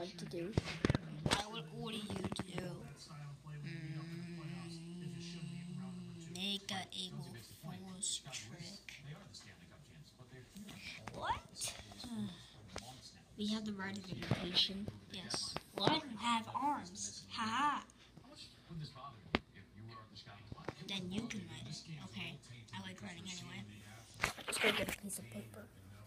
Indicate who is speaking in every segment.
Speaker 1: like to do?
Speaker 2: I would order you to make a April Fool's trick. What?
Speaker 1: We have the right of invitation.
Speaker 2: Yes. Well, I don't have arms. Haha. Then you can write it. Okay. I like writing anyway.
Speaker 1: Let's go get a piece of paper.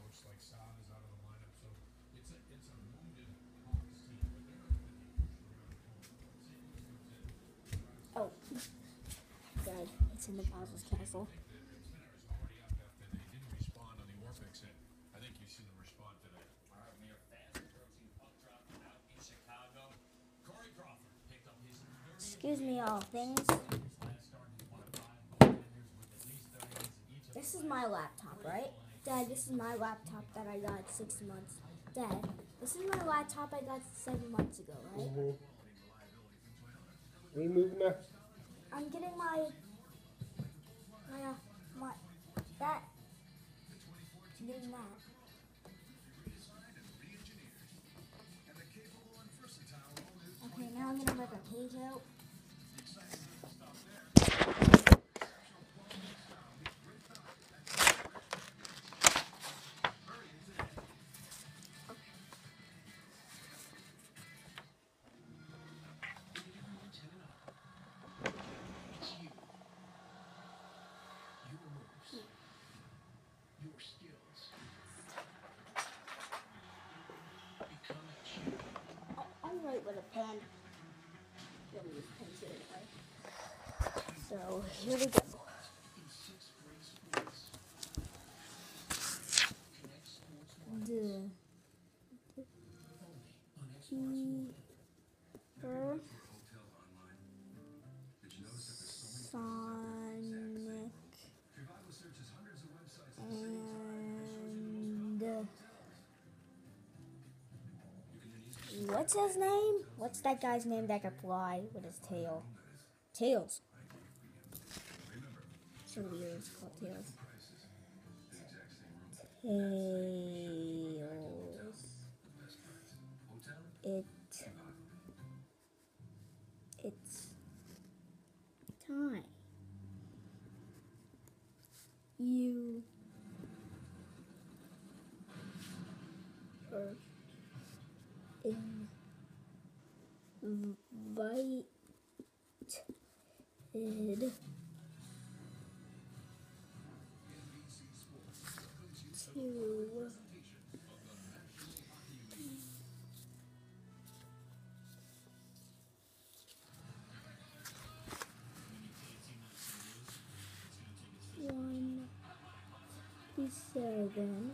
Speaker 1: Oh, good. It's in the Bowser's castle. Excuse me, all things. This is my laptop, right? Dad, this is my laptop that I got 6 months. Dad, this is my laptop I got 7 months ago, right?
Speaker 3: We moving now?
Speaker 1: I'm getting my that. I'm getting that. Okay, now I'm gonna rip a page out. I'll write with a pen. Don't use pens here anyway. So here we go. The Keeper Sonic and what's his name? What's that guy's name that can fly with his tail? Tails. So weird. It's called Tails. It's time. You are invited to one seven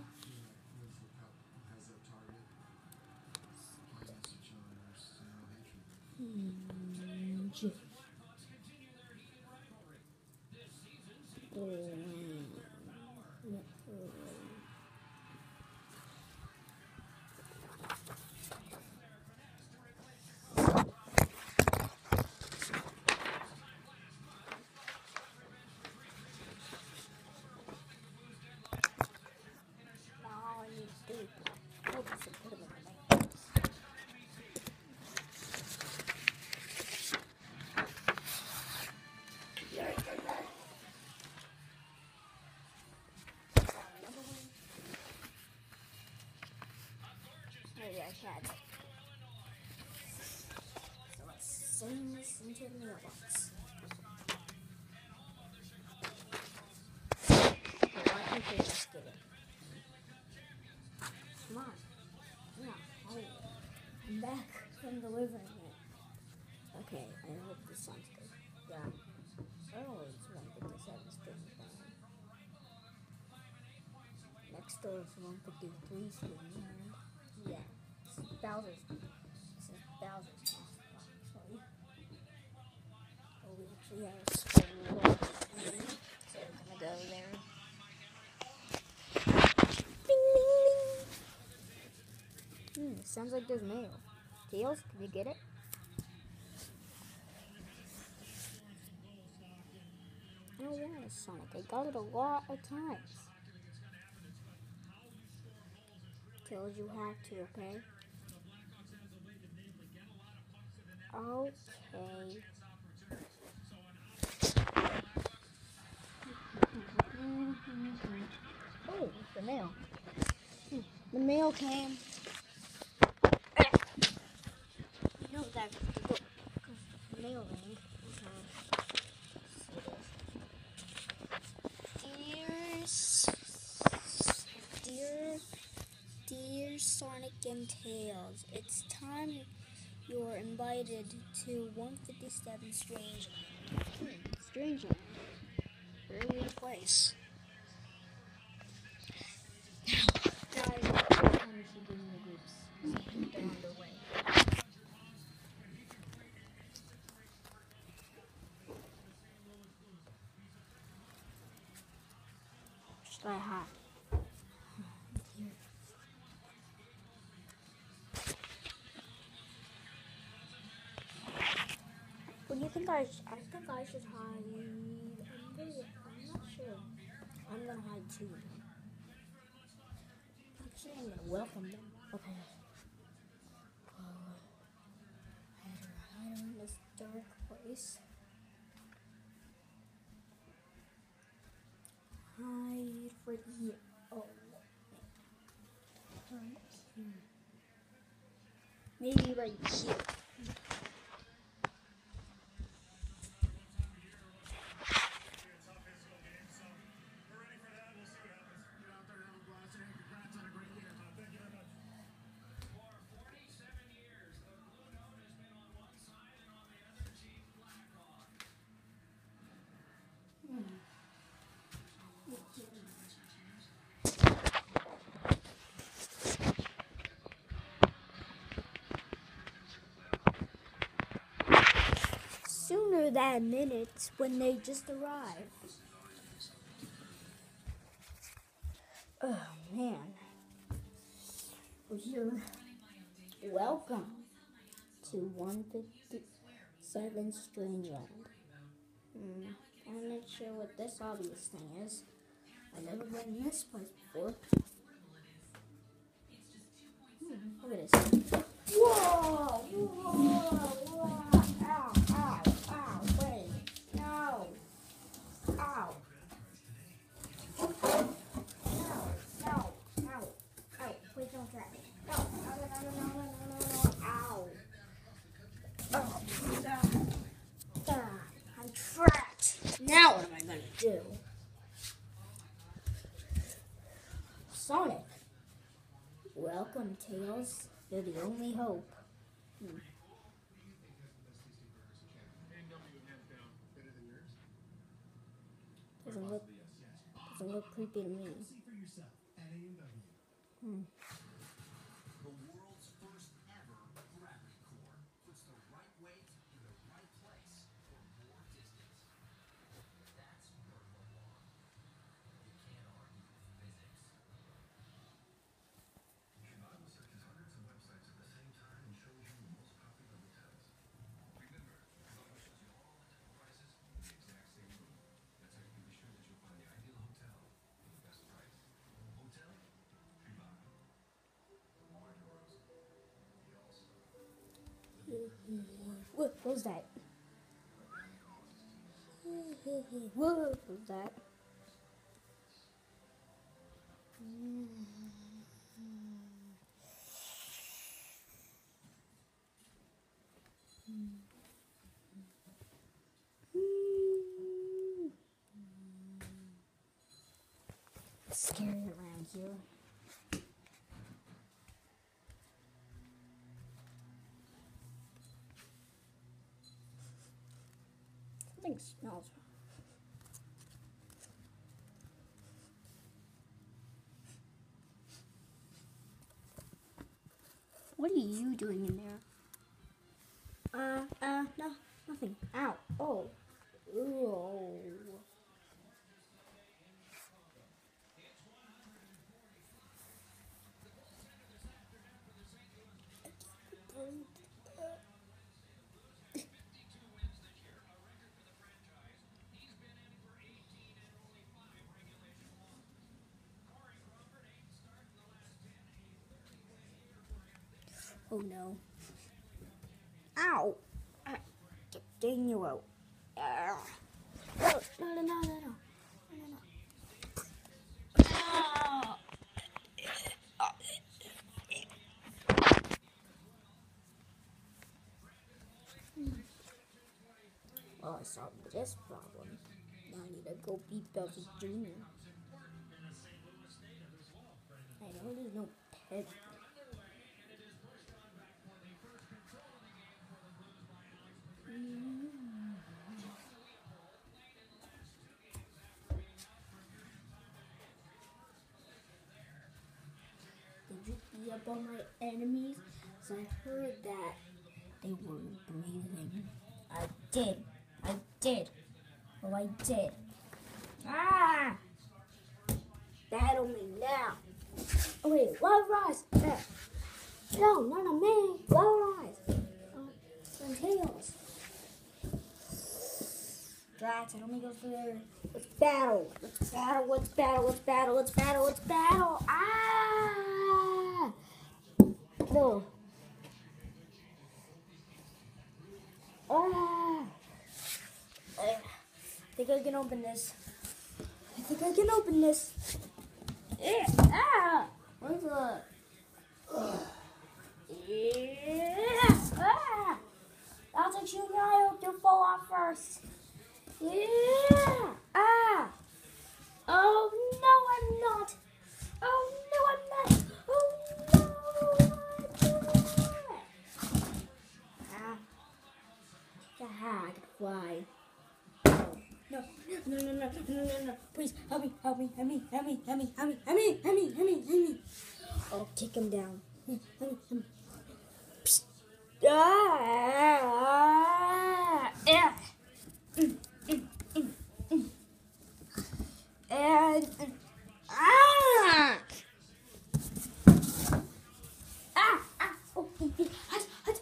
Speaker 1: So let's send this into the mailbox. Why can't they just get it? Come on. Yeah, I'm back from delivering it. Okay, I hope this sounds good. Yeah. Oh, it's 157 screen time. Next door is 153 screen time. Yeah. This is Bowser's house, actually. Oh, we actually have a school. So we're gonna go there. Bing, bing. Sounds like there's mail. Tails, can you get it? Oh yeah, Sonic. I got it a lot of times. Tails, you have to, okay? Okay. Oh, the mail. The mail came. You know that the mail rang. Dear, dear Sonic and Tails, it's time you're invited to 157 Strange. Strangeland. Very weird place. Guys, what time is she doing the groups? They're on their way. Should I hide? What do you think I think I should hide. I'm not sure. I'm gonna hide too. Actually, I'm gonna welcome them. Okay. Hide in this dark place. Hide right here. Oh. Right here. Maybe right here. Sooner than minutes when they just arrived. Oh man. We're here. Welcome to 157 Strangeland. I'm not sure what this obvious thing is. I've never been in this place before. Look at this. Whoa! Whoa! Whoa! Ow! Ow! Ow! Wait! No! Ow! No! No! Ow! Ow! Please don't trap me. No! No! No! No! No! No! No! No! Ow! Oh! I'm trapped. Now what am I gonna do? Sonic. Welcome, Tails. You're the only hope. Doesn't look creepy to me.
Speaker 3: The world's first ever gravity core puts the right weight in the right place for more distance. That's Murphy law. You can't argue with physics. Trivago searches hundreds of websites at the same time and shows you the most popular hotels. Remember, Trivago shows you all the top prices in the exact same room. That's how you can be sure that you'll find the ideal hotel for the best price. Hotel Trivago.
Speaker 1: What was that? What was that? It's scary around here. Something smells wrong. What are you doing in there? No, nothing. Ow. Oh. Ooh. Oh no. Ow. taking you out. No. Well, I solved this problem. Now I need to go beat Bowser Jr. I know there's no pet. Did you beat up on my enemies? 'Cause I heard that they were breathing. I did. Oh, I did. Ah! Battle me now. Oh, wait, Wild Rise. No, not on me. Wild Rise. On Tails. Drax, it only goes for there. Let's battle. Let's battle. Ah! No. Ah! I think I can open this. Ah! Where's the... Yeah! Ah! Bowser Jr., I hope you fall off first. Yeah! Ah! Oh, no, I'm not. Oh, no, I'm not. Ah. Ah, I can fly. No. Please, help me. I'll take him down. Help me. Psst. Ah! Yeah. And ah! Oh, hut.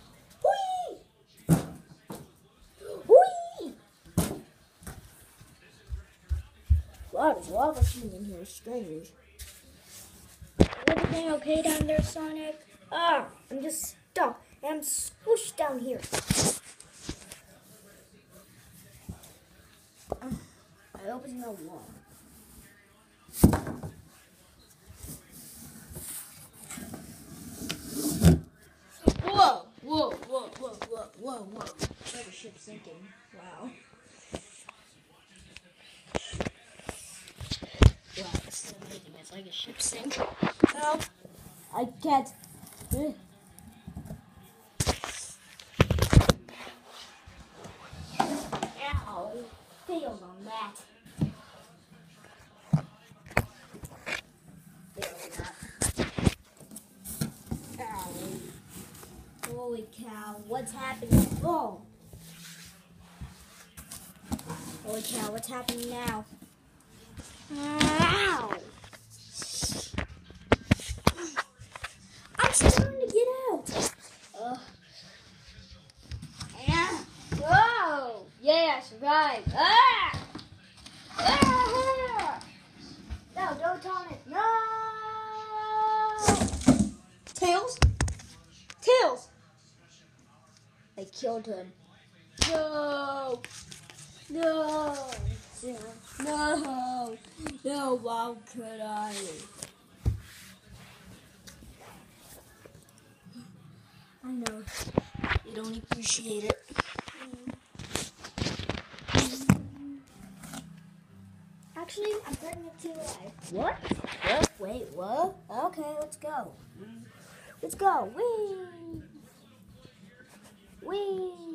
Speaker 1: Whee! Wow, there's lava shooting in here. Strange. Everything okay down there, Sonic? I'm just stuck. And I'm squished down here. I opened the wall. Whoa. Like a ship sinking. Wow. Wow, it's still making it like a ship sink. Help! I can't. Ow! Failed on that. Ow. Holy cow, what's happening? Oh! Holy cow, what's happening now? Ow! I'm still trying to get out. Yeah. Whoa! Yeah, I survived. No, don't taunt it. No! Tails? I killed him. No, how could I? I know. You don't appreciate it. Actually, I'm turning it to life. What? Wait, what? Okay, let's go. Whee!